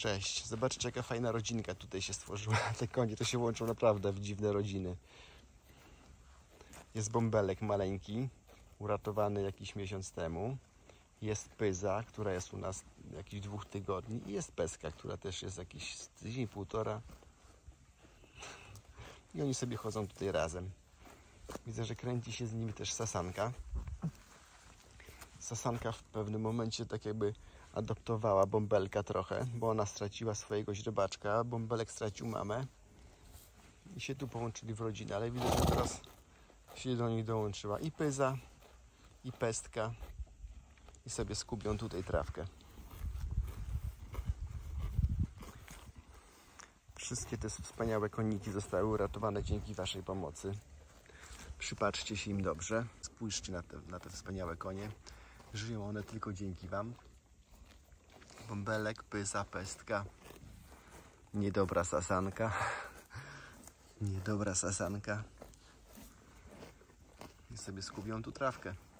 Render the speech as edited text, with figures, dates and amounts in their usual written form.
Cześć, zobaczcie jaka fajna rodzinka tutaj się stworzyła. Te konie to się łączą naprawdę w dziwne rodziny. Jest bąbelek maleńki, uratowany jakiś miesiąc temu. Jest pyza, która jest u nas jakichś 2 tygodni. I jest peska, która też jest jakiś tydzień, półtora. I oni sobie chodzą tutaj razem. Widzę, że kręci się z nimi też Sasanka. Sasanka w pewnym momencie tak jakby adoptowała bąbelka trochę, bo ona straciła swojego źrebaczka, bąbelek stracił mamę i się tu połączyli w rodzinę, ale widzę, że teraz się do nich dołączyła i pyza, i pestka i sobie skubią tutaj trawkę. Wszystkie te wspaniałe koniki zostały uratowane dzięki waszej pomocy. Przypatrzcie się im dobrze, spójrzcie na te wspaniałe konie. Żyją one tylko dzięki wam. Bąbelek, pyza, pestka. Niedobra Sasanka. Niedobra Sasanka. I sobie skubią tu trawkę.